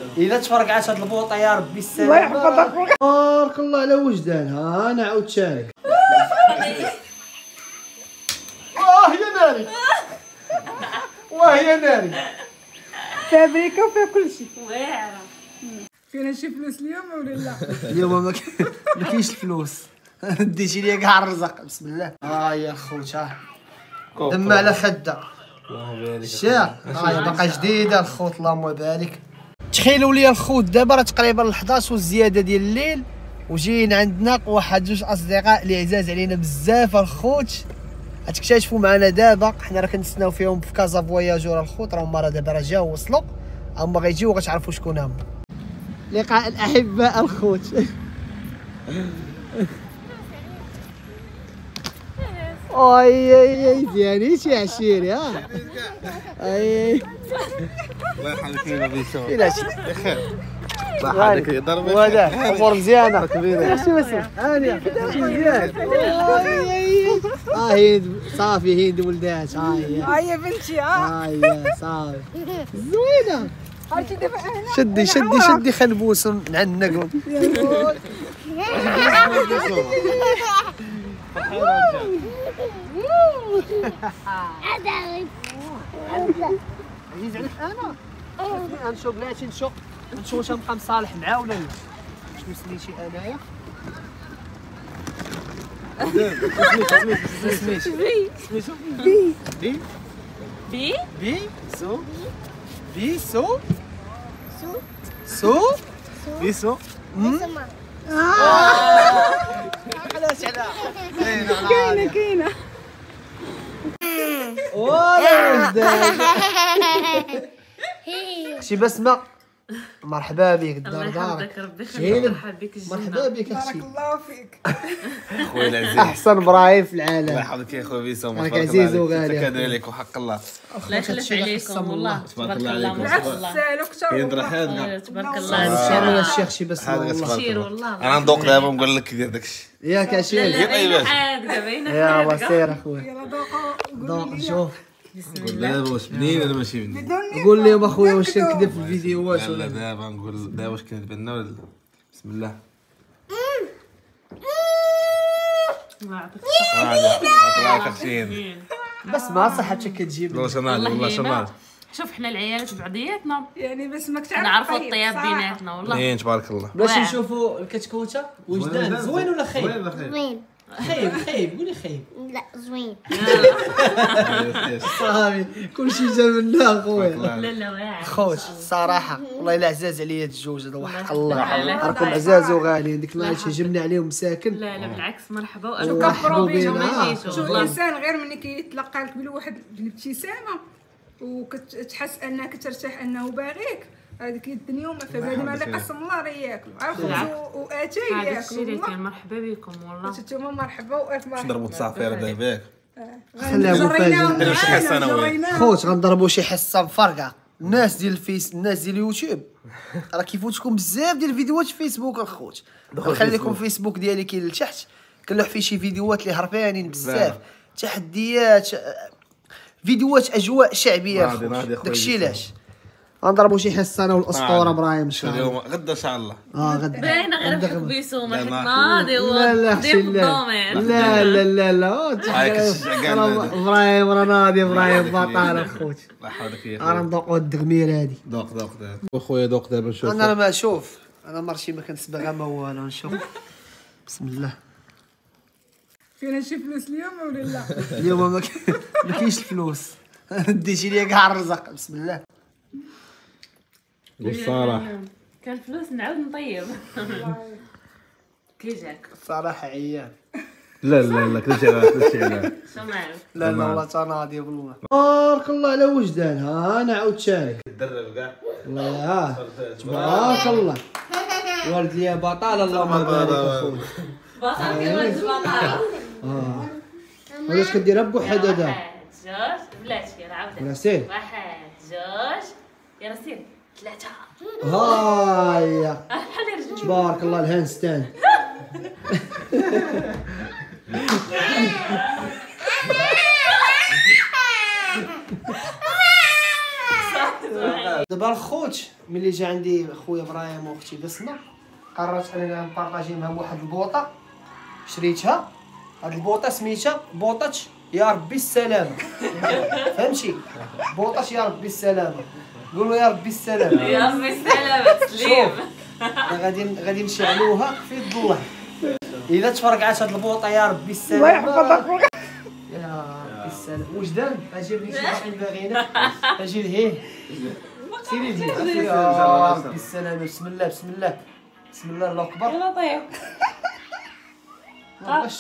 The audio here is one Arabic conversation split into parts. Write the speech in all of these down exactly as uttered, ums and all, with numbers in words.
اذا تفرقعات هاد البوطه يا ربي السلام. الله يحفظك. بارك الله على وجدانها. انا عاود شارك. واه يا ناري واه يا ناري. فابريكا وفيها كلشي. واعره. فينا شي فلوس اليوم ولا لا؟ اليوم ما كاينش الفلوس. ديتي ليا كاع الرزق. بسم الله. ها هي الخوت. ها دم على خده. الشيخ هاي باقا جديده الخوت. اللهم بارك. تخيلوا لي الخوت دابا راه تقريبا الحداش والزياده ديال الليل وجايين عندنا واحد جوج اصدقاء اللي عزاز علينا بزاف الخوت. غتكتشفوا معنا دابا. حنا راه كنتسناو فيهم في كازا فواياجور الخوت. راهم راه دابا راه جاو وصلوا. هما غيجيو وغتعرفوا شكون هما. لقاء الاحباء الخوت. اي اي اي زياني شي عشيري. ها اي الله يحفظك يا بيسو. الى شي بخير. الله يحفظك يضربك. وهذا امور مزيانه كبيره. شي مسمى هانيه شي مزيان. ها هند صافي. هند ولدات. ها هي ها هي بنتي. ها ها هي صافي زوينه. عرفتي دابا هنا شدي شدي شدي خنبوس نعنقو. عزيز عليك انا. غنشوف بلاتي نشوف نشوف واش غنبقى مصالح معاه ولا لا. شنو سميتي انايا؟ سميتو سميتو بي بي بي بي سو بي سو سو سو بيسو. علاش على كاينه كاينه. واه شي بسمه. مرحبا بك الله الدار دارك. يحفظك ربي شهيد. يخليك. مرحبا بك الجنة. مرحبا بك بارك اختي. الله فيك. خويا العزيز. احسن ابراهيم في الله العالم. يحفظك يا خويا بيسو. راك عزيز وغالي. تكادر عليك وحق الله. الله يخلف عليكم والله. تبارك الله ما شاء الله. سالو كثر يندرى والله. حالنا. تبارك شير الله. ولا الشيخ شي بسمه هذا والله. تبارك شير الله. والله. انا ندوق دابا ونقول لك كي دير داكشي. ياك لا عشير. لا طيب باينه باش. حادقه باينه يا الله حادقه. سير اخويا. يلا ذوقوا ذوق وقولوا لي. شوف. بسم قول الله. دابا واش بنين ولا ماشي بنين. بدون قول لهم اخويا واش كنكذب في الفيديوهات لا ولا لا. دابا نقول دابا واش كنتبنى ولا لا. بسم الله. الله يعطيك الله يخشين. بس ما صحتك كتجيب. والله شنال الله والله شنال. يهينا. شوف حنا العيالات بعضياتنا يعني بس ما كتعرف نعرفوا طيب الطياب صراحة. بيناتنا والله. بنين تبارك الله. باش واعر. نشوفوا الكتكوته وجدان زوين ولا خايب؟ زوين. خايب خايب قولي خايب. لا زوين. صافي كلشي جا منا اخويا. لا لا واعر. خوت الصراحه والله الا عزاز عليا هاد الجوج هذا وحق الله. الله راكم عزاز وغاليين. ديك النهار هجمنا عليهم مساكن. لا لا بالعكس مرحبا مرحبا وألف بينا. ما آه. جيتوا شوف والله. الانسان غير ملي كيتلقى لك بالواحد الابتسامه وكتحس انك ترتاح انه باغيك هذيك الدنيا وما فيها. هذه ما قسم الله راه ياكلوا عرفوا واتاي هذا الشيء اللي ياكلوا كان مرحبا بكم والله. انتما مرحبا والف مرحبا. نضربوا تصافير دابا. خليها مفاجأة. ديروا شي حصه انا وياك. خوت غنضربوا شي حصه مفرقعه. الناس ديال الفيس الناس ديال اليوتيوب راه كيفوتكم بزاف ديال الفيديوهات في فيسبوك الخوت. نخلي لكم فيسبوك ديالي كاين لتحت كنلوح فيه شي فيديوهات اللي هربانين بزاف. تحديات فيديوهات اجواء شعبيه ناضي- الخوت. ناضي أخويا داكشي بيسو. علاش غنضربوا شي حصه انا والاسطوره ابراهيم ان شاء الله. اليوم غدا ان شاء الله. اه غدا باينه غير بحق بيسو ما لا، حد ما- ناضي لا لا وضيف اختي لا الضومين. لا لا لا لا هاك الشجع كاع راه نادي. ابراهيم راه ناضي ابراهيم الله يخليك. بطال الخوت. الله يحفظك يا راه خويا. ندوقوا الدغمير هادي. دوق دوق دابا. خويا دوق دابا نشوف. انا ما شوف انا مرشي ما كنسبغها ما والو نشوف. بسم الله. فينا شي فلوس اليوم ولا لا؟ اليوم ما كاين- ما كاينش الفلوس. ديتي ليا كاع الرزق. بسم الله. قول الصراحه. كان فلوس نعاود نطيب. كي جاك الصراحه عيان. لا لا لا كلشي على كلشي على. شو معك؟ لا لا والله تناضي بالله. بارك الله على وجدانها. انا عاود شارك. تدرب كاع. الله ها تبارك الله. ولد لي بطال اللهم بارك اخويا. بطل كي ولد البطاطا. اه علاش كديرها بوحدة دابا؟ واحد جوج بلاتي يلا عاود. ولا سير. واحد جوج يلا سير ثلاثة. هايا حل رجلي. تبارك الله الهاندستاند. دابا الخوت ملي جا عندي خويا ابراهيم واختي بسمه قررت انني نبارطاجي معاهم واحد البوطه شريتها. هاد البوطه سميتها بوطه يا ربي السلامه. فهمتي؟ بوطه يا ربي السلامه. قولوا يا ربي السلامه. يا ربي السلامة تسليم. غادي غادي نشعلوها في يد الله. الا تفرقعات هاد البوطه يا ربي السلامه. الله يحفظك خويا. يا ربي السلامه. وجدان اجيب لي شي واحد باغينا. اجي لهيه. سيري لهيه. يا ربي السلامه. بسم الله بسم الله. بسم الله الله اكبر. يلا طيب. واش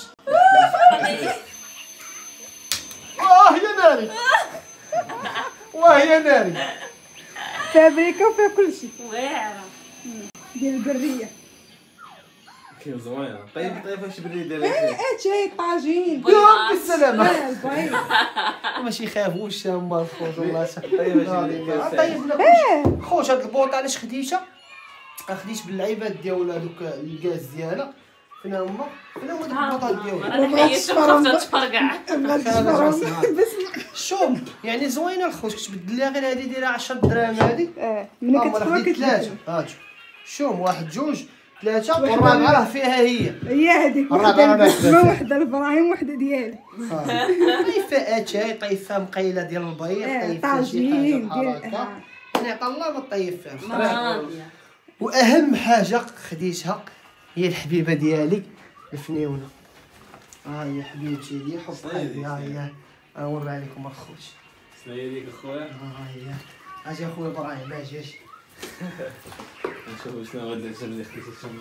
واه يا ناري. واه يا ناري. فابريكا وفيها كلشي واعرة. ديال البريه. كيف زوينه. طيب طيب اش بري ديالك؟ اتاي طاجين يا ربي السلامه. البيض ماشي يخافوش هما الخوت والله. طيب اش طيب لا خوت هاد البوطه علاش خديتها؟ خديت باللعيبات ديال هذوك الكاز ديالها. فين هما؟ فين هما دوك البوطات ديالهم؟ انا حيت خفت تفرقع. شوف يعني زوينه الخوت. كتبدل ليها غير هادي دايره عشرة دراهم هادي. اه ملي كتبقى كتبقى خديت ثلاثه. هاتو شوف واحد جوج ثلاثه والرابعه راه فيها هي. هي هذيك الرابعة وحده راه لبسمه وحده لابراهيم وحده ديالي. طيفه اتاي طيفه مقيله ديال البيض اه طيفه شي طاجين حاجه ديال بحال هكا. يعني عطا الله ما طيب فيها. ماضية. واهم حاجه خديتها هي الحبيبه ديالي الفنيونه. ها هي حبيبتي ديالي حب قلبي. ها هي نوري عليكم الخوت. سلاي ليك اخويا. ها هي اجي اخويا ابراهيم اجي اجي. نشوف شنو غادي تعجب لي خديتي تما.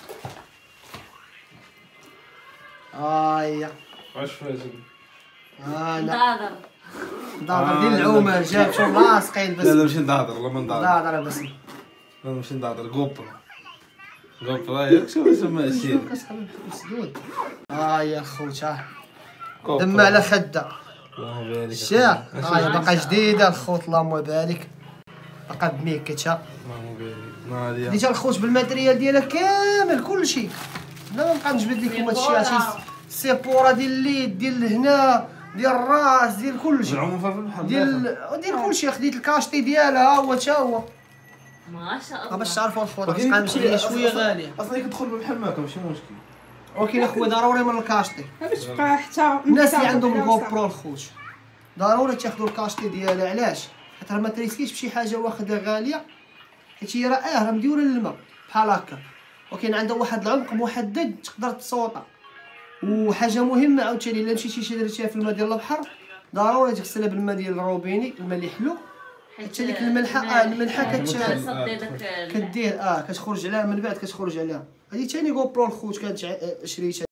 ها هي واش فاجئ؟ ها لا نضاضر. دار ديال العومه جاب شو لاصقين بس. لا لا ماشي نضاضر والله ما نضاضر. دار بس. لا ماشي نضاضر كوبرو. كوبرو ياك شوف اسمها الشيء. مسدود. ها هي الخوت ها دم على خده. اللهم بارك. الشيخ ها هي باقا جديده الخوت اللهم بارك. باقا بميكتها. اللهم بارك. ناضيه. خديتها الخوت بالماتريال ديالها كامل كلشي. لا ما نبقى نجبد لكم هادشي. هادشي السيبوره ديال اليد ديال هنا ديال الراس ديال كلشي العموم في البحر ديال ديال كلشي. خديت الكاشطي ديالها ها هو تا هو. ما شاء الله. باش تعرفوا الخوت غتبقى نمشي شويه غاليه. اصلا كتدخل بالحماكه ماشي مشكل. ولكن اخويا ضروري من الكاشطي. باش تبقى حتى الناس اللي عندهم الجو برو الخوت ضروري تاخذوا الكاشطي ديالها. علاش؟ حيت راه ما تريسكيش بشي حاجه واخده غاليه. حيت هي راه اه راه مديوره للماء بحال هكا. ولكن عندها واحد العمق محدد تقدر تصوطها. وحاجه مهمه عاوتاني الا مشيتي شي درتيها في الماء ديال البحر ضروري تغسلها بالماء ديال الروبيني الماء اللي حلو. حتى ديك الملحه اه الملحه كت كدير اه كتخرج عليها من بعد كتخرج عليها. هذه ثاني جو برو الخوت كانت شريتها.